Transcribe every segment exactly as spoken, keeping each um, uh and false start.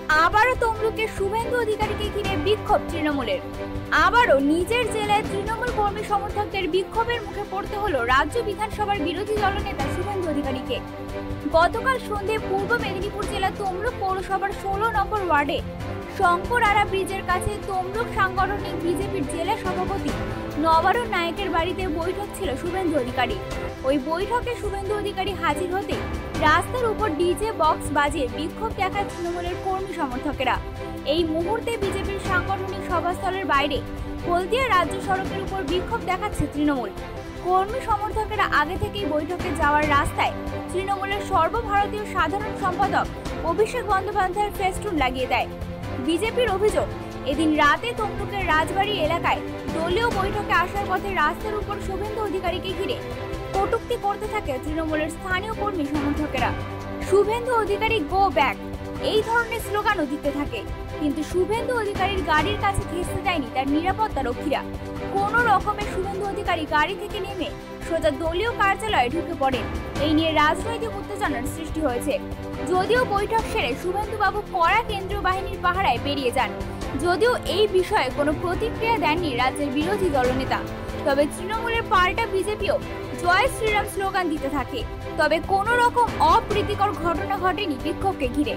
আবারও তমলুকে শুভেন্দু অধিকারীকে ঘিরে বিক্ষোভ তৃণমূলের। আবারও নিজের জেলায় তৃণমূল কর্মী সমর্থকদের বিক্ষোভের মুখে পড়তে হলো রাজ্য বিধানসভার বিরোধী দলনেতা শুভেন্দু অধিকারীকে। গতকাল সন্ধে পূর্ব মেদিনীপুর জেলা তমলুক পৌরসভার ষোলো নম্বর ওয়ার্ডে শঙ্কর আরা ব্রিজের কাছে তমলুক সাংগঠনিক বিজেপির জেলা সভাপতি নবারুণ নায়কের বাড়িতে বৈঠক ছিল শুভেন্দু অধিকারী। ওই বৈঠকে শুভেন্দু অধিকারী হাজির হতে রাস্তার উপর ডিজে বক্স বাজিয়ে বিক্ষোভ দেখায় তৃণমূলের কর্মী সমর্থকেরা। এই মুহূর্তে বিজেপির সাংগঠনিক সভাস্থলের বাইরে হলদিয়া রাজ্য সড়কের উপর বিক্ষোভ দেখাচ্ছে তৃণমূল কর্মী সমর্থকেরা। আগে থেকেই বৈঠকে যাওয়ার রাস্তায় তৃণমূলের সর্বভারতীয় সাধারণ সম্পাদক অভিষেক বন্দ্যোপাধ্যায়ের ফেস্টুন লাগিয়ে দেয়। বিজেপির অভিযোগ, এদিন রাতে তমলুকের রাজবাড়ি এলাকায় দলীয় বৈঠকে আসার পথে রাস্তার উপর শুভেন্দু অধিকারীকে ঘিরে কটূক্তি করতে থাকে তৃণমূলের স্থানীয় কর্মী সমর্থকেরা। শুভেন্দু অধিকারী গো ব্যাক এই ধরনের স্লোগানও দিতে থাকে, কিন্তু শুভেন্দু অধিকারীর গাড়ির কাছে ঘেঁষতে দেয়নি তার নিরাপত্তা রক্ষীরা। কোন রকমের শুভেন্দু অধিকারী গাড়ি থেকে নেমে সোজা দলীয় কার্যালয়ে ঢুকে পড়েন। এই নিয়ে রাজনৈতিক উত্তেজনার সৃষ্টি হয়েছে। যদিও বৈঠক সেরে শুভেন্দু বাবু কড়া কেন্দ্রীয় বাহিনীর পাহারায় বেরিয়ে যান। যদিও এই বিষয়ে কোনো প্রতিক্রিয়া দেননি রাজ্যের বিরোধী দলনেতা, তবে তৃণমূলের পাল্টা বিজেপিও জয় শ্রীরাম স্লোগান দিতে থাকে। তবে কোনো রকম অপ্রীতিকর ঘটনা ঘটেনি বিক্ষোভকে ঘিরে।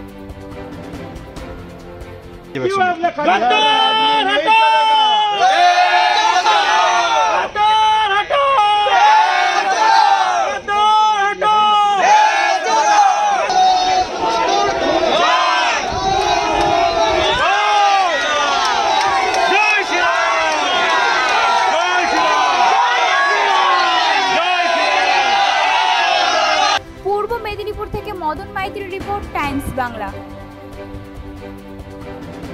পূর্ব মেদিনীপুর থেকে মদন মাইতির রিপোর্ট, টাইমস বাংলা।